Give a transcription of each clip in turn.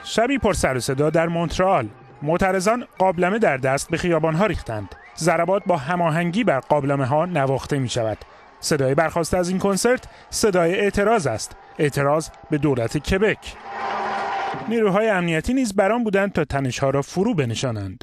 شبی پر سر و صدا در مونترال. معترضان قابلمه در دست به خیابان‌ها ریختند. ضربات با هماهنگی بر قابلمه‌ها نواخته می‌شود. صدای برخاسته از این کنسرت صدای اعتراض است. اعتراض به دولت کبک. نیروهای امنیتی نیز بر آن بودند تا تنش‌ها را فرو بنشانند.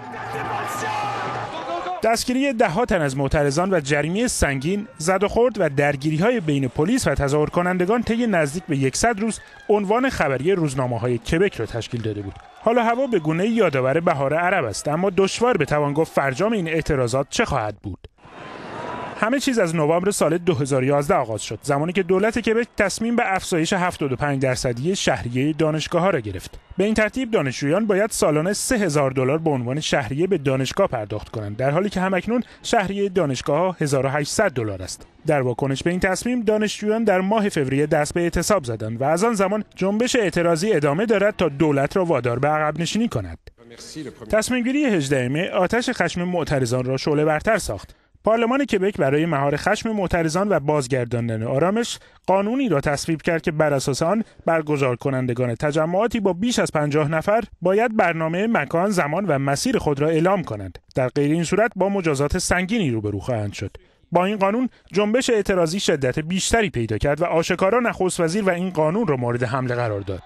دستگیری ده‌ها تن از معترضان و جریمه سنگین، زد و خورد و درگیری‌های بین پلیس و تظاهر کنندگان طی نزدیک به 100 روز عنوان خبری روزنامه‌های کبک را تشکیل داده بود. حالا هوا به گونه‌ای یادآور بهار عرب است، اما دشوار بتوان گفت فرجام این اعتراضات چه خواهد بود. همه چیز از نوامبر سال 2011 آغاز شد، زمانی که دولت کبک تصمیم به افزایش 75% شهریه دانشگاه‌ها را گرفت. به این ترتیب دانشجویان باید سالانه $3000 به عنوان شهریه به دانشگاه پرداخت کنند، در حالی که همکنون شهریه دانشگاه‌ها $1800 است. در واکنش به این تصمیم دانشجویان در ماه فوریه دست به اعتصاب زدند و از آن زمان جنبش اعتراضی ادامه دارد تا دولت را وادار به عقب نشینی کند. تصمیم گیری 18 می آتش خشم معترضان را شعله ورتر ساخت. پارلمان کبک برای مهار خشم معترضان و بازگرداندن آرامش قانونی را تصویب کرد که بر اساس آن برگزار کنندگان تجمعاتی با بیش از 50 نفر باید برنامه مکان، زمان و مسیر خود را اعلام کنند. در غیر این صورت با مجازات سنگینی روبرو خواهند شد. با این قانون جنبش اعتراضی شدت بیشتری پیدا کرد و آشکارا نخست وزیر و این قانون را مورد حمله قرار داد.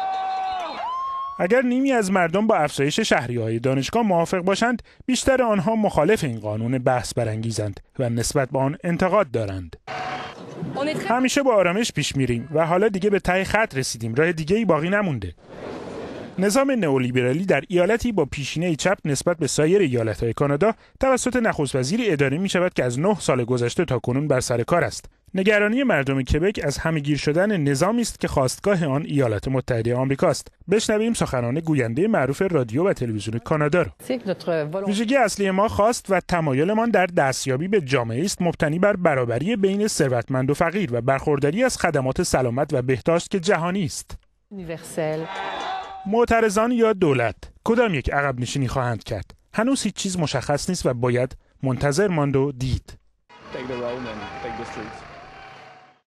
اگر نیمی از مردم با افزایش شهریه‌های دانشگاه موافق باشند، بیشتر آنها مخالف این قانون بحث برانگیزند و نسبت به آن انتقاد دارند. همیشه با آرامش پیش میریم و حالا دیگه به ته خط رسیدیم، راه دیگه‌ای باقی نمونده. نظام نئولیبرالی در ایالتی با پیشینه چپ نسبت به سایر ایالت‌های کانادا توسط نخست وزیری اداره می‌شود که از 9 سال گذشته تا کنون بر سر کار است. نگرانی مردم کبک از همه‌گیر شدن نظامی است که خواستگاه آن ایالات متحده آمریکاست. بشنویم سخنان گوینده معروف رادیو و تلویزیون کانادا را. ویژگی اصلی ما خواست و تمایلمان در دستیابی به جامعه است مبتنی بر برابری بین ثروتمند و فقیر و برخورداری از خدمات سلامت و بهداشت که جهانی است. معترضان یا دولت کدام یک عقب نشینی خواهند کرد؟ هنوز هیچ چیز مشخص نیست و باید منتظر ماند و دید.